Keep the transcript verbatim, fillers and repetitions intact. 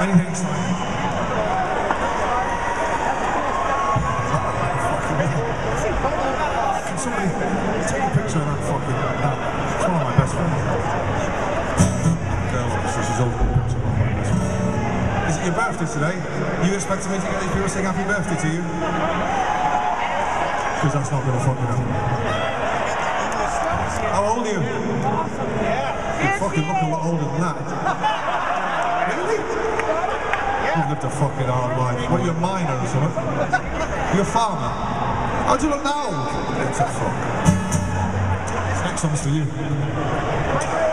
Anything exciting? Can somebody take a picture of that fucking... That? It's one of my best friends. Girl, obviously, she's holding a picture of one of my best friends. Is it your birthday today? You expecting me to get these people to sing happy birthday to you? Because that's not going to fucking happen. How old are you? You fucking look a lot older than that. Really? You've lived a fucking hard life. What, you're a miner or something? You're a farmer? How do you look now? It's a fuck. This next one's for you.